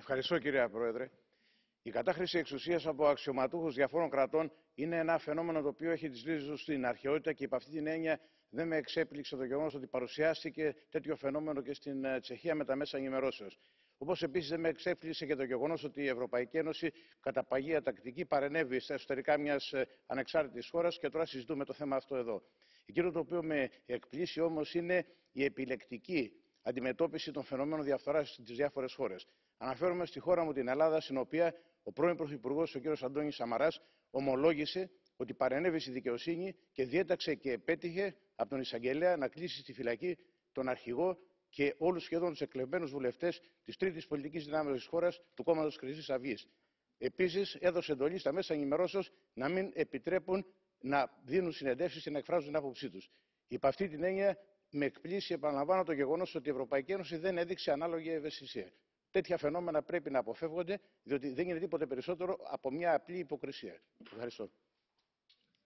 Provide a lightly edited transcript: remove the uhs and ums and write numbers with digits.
Ευχαριστώ, κυρία Πρόεδρε. Η κατάχρηση εξουσίας από αξιωματούχους διαφόρων κρατών είναι ένα φαινόμενο το οποίο έχει τις ρίζες του στην αρχαιότητα και υπ' αυτή την έννοια δεν με εξέπληξε το γεγονός ότι παρουσιάστηκε τέτοιο φαινόμενο και στην Τσεχία με τα μέσα ενημερώσεως. Όπως επίσης δεν με εξέπληξε και το γεγονός ότι η Ευρωπαϊκή Ένωση κατά παγία τακτική παρενέβη στα εσωτερικά μιας ανεξάρτητης χώρας και τώρα συζητούμε το θέμα αυτό εδώ. Εκείνο το οποίο με εκπλήσει όμως είναι η επιλεκτική αντιμετώπιση των φαινομένων διαφθοράς στις διάφορες χώρες. Αναφέρομαι στη χώρα μου, την Ελλάδα, στην οποία ο πρώην Πρωθυπουργός, ο κ. Αντώνης Σαμαράς, ομολόγησε ότι παρενέβη στη δικαιοσύνη και διέταξε και επέτυχε από τον εισαγγελέα να κλείσει στη φυλακή τον αρχηγό και όλους σχεδόν τους εκλεγμένους βουλευτές της τρίτης πολιτικής δυνάμεως της χώρας, του κόμματος Χρυσής Αυγής. Επίσης, έδωσε εντολή στα μέσα ενημερώσεως να μην επιτρέπουν να δίνουν συνεντεύξεις και να εκφράζουν την άποψή τους. Υπ' αυτή την έννοια, με εκπλήσει, επαναλαμβάνω, το γεγονός ότι η Ευρωπαϊκή Ένωση δεν έδειξε ανάλογη ευαισθησία. Τέτοια φαινόμενα πρέπει να αποφεύγονται, διότι δεν είναι τίποτε περισσότερο από μια απλή υποκρισία. Ευχαριστώ.